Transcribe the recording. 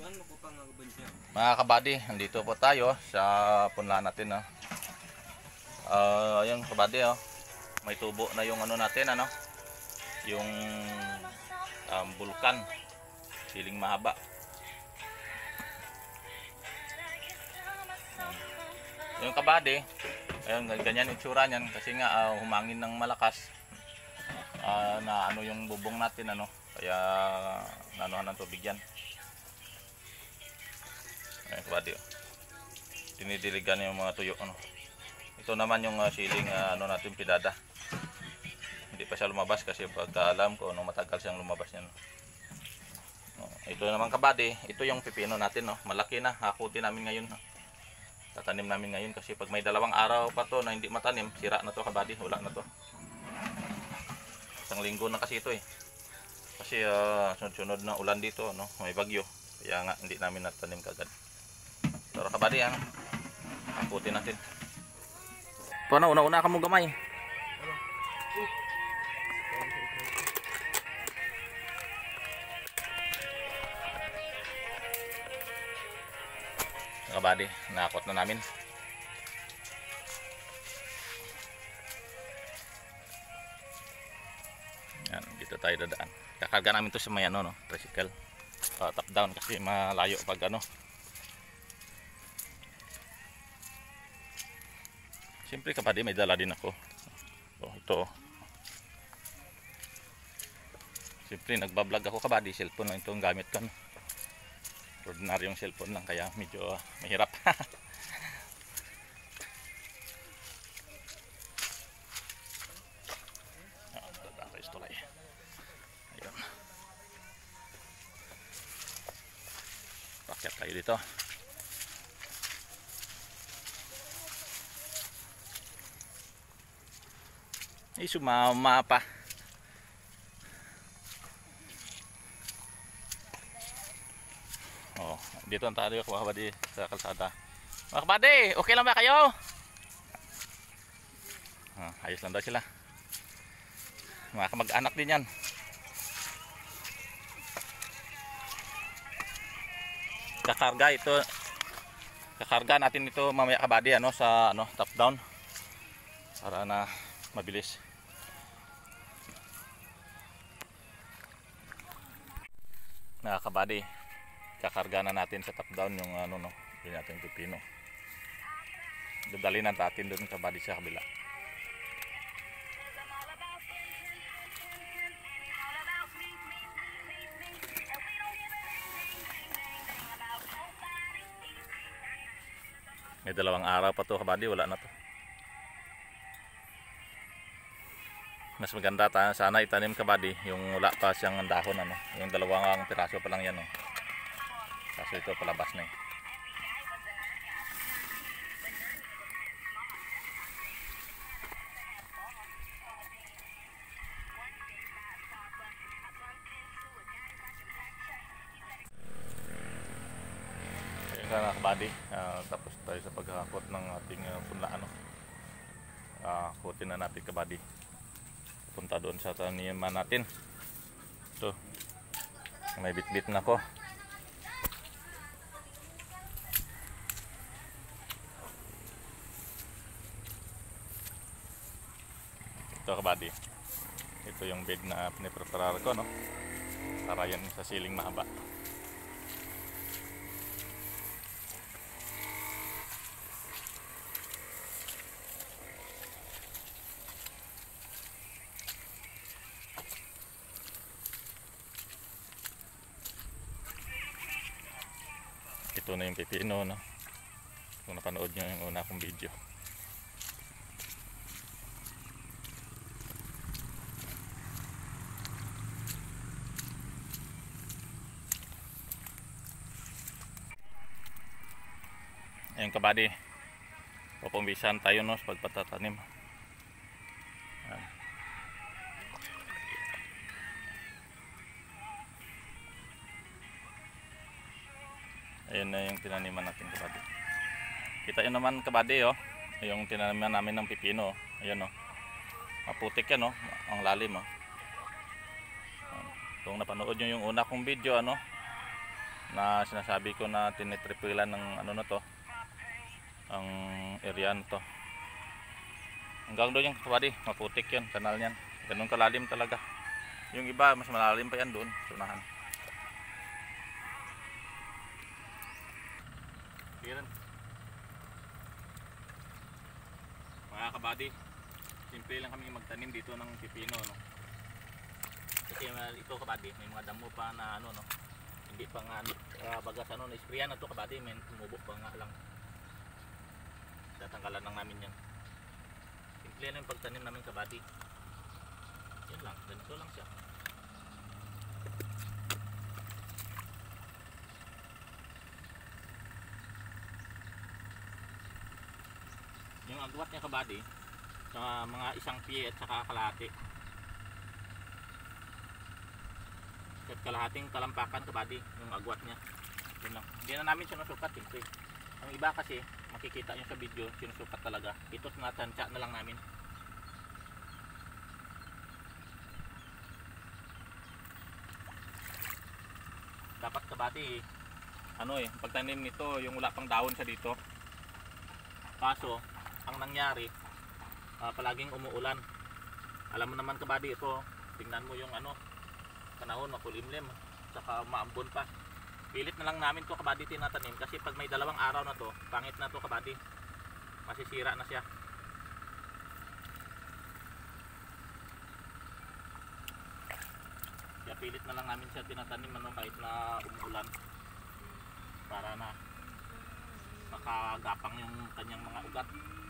Mga kabady, nandito po tayo sa punlaan natin. Ayun kabady, may tubo na yung ano natin, yung bulkan, siling mahaba. Yung kabady, ayun, ganyan itsura niyan kasi nga humangin ng malakas, na ano yung bubong natin, kaya nanuhan ng tubig yan. Ayun kabady, dinidiligan yung mga tuyo, ito naman yung siling natin, pidada. Hindi pa siya lumabas kasi pagka alam ko matagal siyang lumabas yan. Ito naman kabady, ito yung pipino natin, malaki na, hakutin namin ngayon. Tatanim namin ngayon kasi pag may 2 araw pa to na hindi matanim, sira na to kabady, wala na to. 1 linggo na kasi ito kasi sunod-sunod na ulan dito, may bagyo, kaya nga hindi namin natanim kagad. Pero kabady, hakutin natin. Ito na, una-una ka mo gamay. Kabady, nakot na namin. Yan, dito tayo dadaan. Kakarga namin to sa may tricycle. Top down kasi malayo pag Siyempre kabady, may dala din ako. Ito. Siyempre nagbablog ako kabady, cellphone lang itong gamit ko. Ordinaryong cellphone lang kaya medyo mahirap. Ayun. Pakyat tayo dito. Ay, sumama pa. Dito ang tayo mga kabady sa kalsada. Mga kabady, okay lang ba kayo? Ayos lang daw sila. Mga kamag-anak din yan. Kakarga natin ito mamaya kabady sa top down para na mabilis. Mga kabady, kakarga na natin sa top down yung yung natin pipino. Dadalhin natin doon kabady sa kabila. May 2 araw pa to kabady, wala na to. Mas maganda sana itanim kabady yung wala pa siyang dahon, yung 2 piraso pa lang yan, kaso ito palabas na Ayun na kabady, tapos tayo sa paghakot ng ating punlaan. Hakutin na natin kabady, punta doon sa taniman natin. Ito, may bit-bit na ko. Ito kabady, ito yung bed na pinipreparar ko, para yan sa siling mahaba. Ito na yung pipino, kung napanood nyo yung una kong video. Ayun kabady, pupumbisan tayo sa pagpatatanim. Ayun na yung tinaniman natin kabady. Kita yun naman kabady, yung tinaniman namin ng pipino. Ayun, maputik yan, ang lalim. Kung napanood nyo yung una kong video, na sinasabi ko na tinitripilan ng ano na to, ang area na to. Hanggang doon yung kabady, maputik yan, kanal yan. Ganun kalalim talaga. Yung iba, mas malalim pa yan doon, sunahan. Yan. Mga kabady, simple lang kami magtanim dito ng pipino, no? Kasi ito kabady, may mga damo pa na ano, no? Hindi pa nga bagas ano, na-sprayan na to kabady, may tumubo pa nga lang. Tatanggalan lang namin yan. Simple lang yung pagtanim namin kabady. Yan lang, ganito lang siya. Yung agwat niya kabady, sa mga isang piye at saka kalahati. At kalahating talampakan kabady, yung agwat niya. Yun lang. Hindi na namin sinusukat, siyempre. Ang iba kasi, makikita nyo sa video, sinusukat talaga. Ito tinatansya na lang namin. Dapat kabady, ano pagtanim nito, yung wala pang dahon sa dito. Kaso, ang nangyari, palaging umuulan. Alam mo naman kabady, ito, tingnan mo yung ano, panahon makulimlim, saka maambon pa. Pilit na lang namin to kabady tinatanim kasi pag may dalawang araw na to, pangit na to kabady, masisira na siya. Kaya pilit na lang namin siya tinatanim ano, kahit na umuulan, para na makagapang yung kanyang mga ugat.